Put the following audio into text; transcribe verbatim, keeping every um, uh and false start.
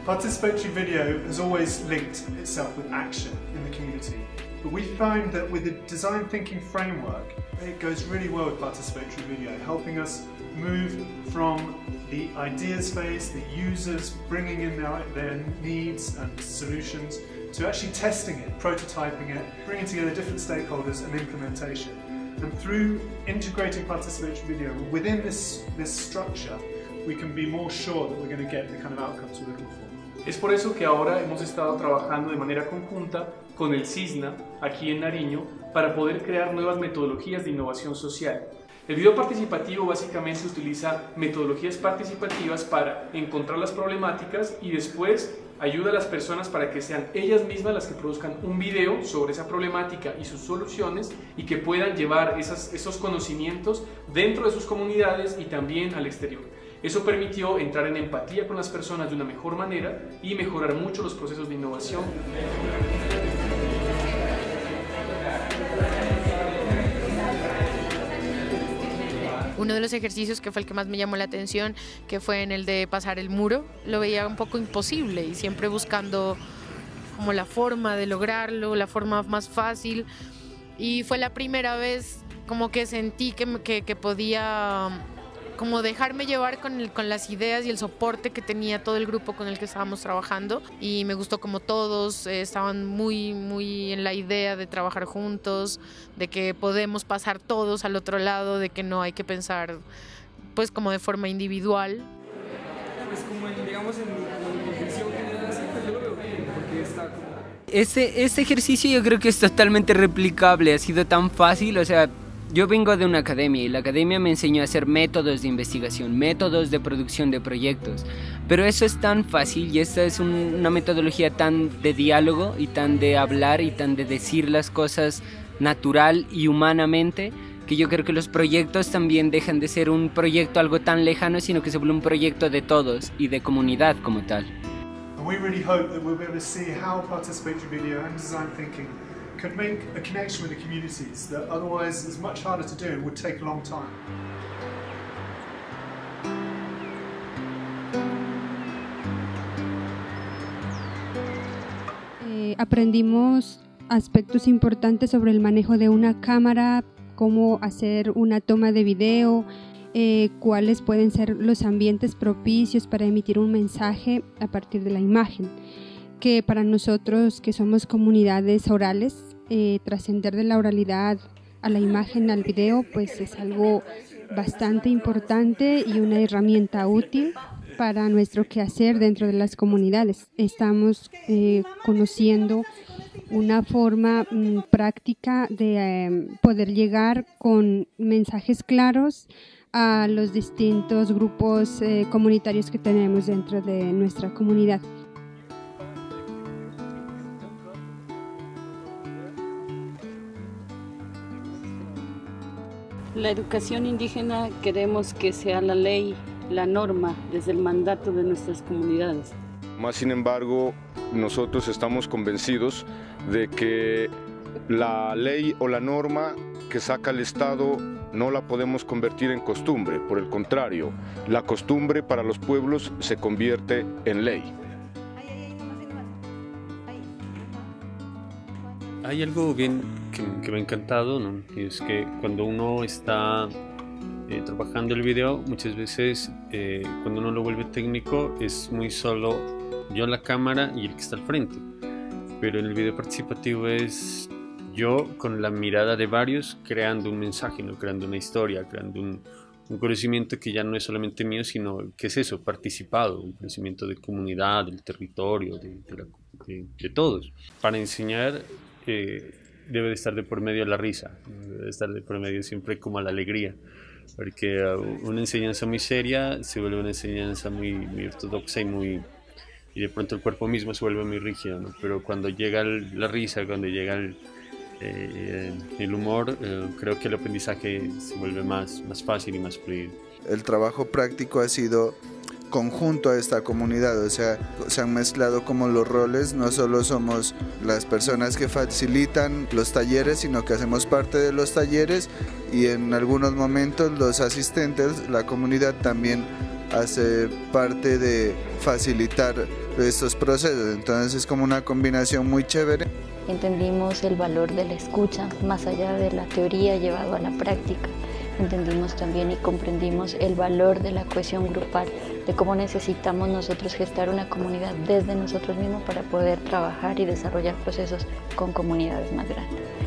Participatory video has always linked itself with action in the community, but we found that with the design thinking framework, it goes really well with participatory video, helping us move from the ideas phase, the users bringing in their, their needs and solutions, to actually testing it, prototyping it, bringing together different stakeholders and implementation. And through integrating participatory video within this, this structure, we can be more sure that we're going to get the kind of outcomes we're looking for. Es por eso que ahora hemos estado trabajando de manera conjunta con el CISNA, aquí en Nariño, para poder crear nuevas metodologías de innovación social. El video participativo básicamente utiliza metodologías participativas para encontrar las problemáticas y después ayuda a las personas para que sean ellas mismas las que produzcan un video sobre esa problemática y sus soluciones y que puedan llevar esas, esos conocimientos dentro de sus comunidades y también al exterior. Eso permitió entrar en empatía con las personas de una mejor manera y mejorar mucho los procesos de innovación. Uno de los ejercicios que fue el que más me llamó la atención, que fue en el de pasar el muro, lo veía un poco imposible y siempre buscando como la forma de lograrlo, la forma más fácil, y fue la primera vez como que sentí que, que, que podía como dejarme llevar con, el, con las ideas y el soporte que tenía todo el grupo con el que estábamos trabajando, y me gustó como todos eh, estaban muy, muy en la idea de trabajar juntos, de que podemos pasar todos al otro lado, de que no hay que pensar pues como de forma individual. Pues como en, digamos en mi visión general siempre yo lo veo bien, porque está como... Este, este ejercicio yo creo que es totalmente replicable, ha sido tan fácil, o sea, yo vengo de una academia y la academia me enseñó a hacer métodos de investigación, métodos de producción de proyectos, pero eso es tan fácil y esta es un, una metodología tan de diálogo y tan de hablar y tan de decir las cosas natural y humanamente, que yo creo que los proyectos también dejan de ser un proyecto algo tan lejano, sino que se vuelve un proyecto de todos y de comunidad como tal. And we really hope that we'll be able to see how participatory video and design thinking could make a connection with the communities that otherwise is much harder to do and would take a long time. Eh, aprendimos aspectos importantes sobre el manejo de una cámara, cómo hacer una toma de video, eh, cuáles pueden ser los ambientes propicios para emitir un mensaje a partir de la imagen, que para nosotros que somos comunidades orales, eh, trascender de la oralidad a la imagen, al video, pues es algo bastante importante y una herramienta útil para nuestro quehacer dentro de las comunidades. Estamos eh, conociendo una forma mm, práctica de eh, poder llegar con mensajes claros a los distintos grupos eh, comunitarios que tenemos dentro de nuestra comunidad. La educación indígena queremos que sea la ley, la norma, desde el mandato de nuestras comunidades. Más sin embargo, nosotros estamos convencidos de que la ley o la norma que saca el Estado no la podemos convertir en costumbre, por el contrario, la costumbre para los pueblos se convierte en ley. Hay algo bien que, que me ha encantado, ¿no? Y es que cuando uno está eh, trabajando el video, muchas veces eh, cuando uno lo vuelve técnico es muy solo yo la cámara y el que está al frente, pero en el video participativo es yo con la mirada de varios creando un mensaje, ¿no? Creando una historia, creando un, un conocimiento que ya no es solamente mío, sino que es eso, participado, un conocimiento de comunidad, del territorio, de, de, la, de, de todos. Para enseñar eh, debe de estar de por medio la risa, debe de estar de por medio siempre como la alegría, porque uh, una enseñanza muy seria se vuelve una enseñanza muy, muy ortodoxa y muy... y de pronto el cuerpo mismo se vuelve muy rígido, ¿no? Pero cuando llega el, la risa, cuando llega el, eh, el humor, eh, creo que el aprendizaje se vuelve más, más fácil y más fluido. El trabajo práctico ha sido conjunto a esta comunidad, o sea, se han mezclado como los roles, no solo somos las personas que facilitan los talleres, sino que hacemos parte de los talleres y en algunos momentos los asistentes, la comunidad también hace parte de facilitar estos procesos. Entonces es como una combinación muy chévere. Entendimos el valor de la escucha, más allá de la teoría llevado a la práctica. Entendimos también y comprendimos el valor de la cohesión grupal, de cómo necesitamos nosotros gestar una comunidad desde nosotros mismos para poder trabajar y desarrollar procesos con comunidades más grandes.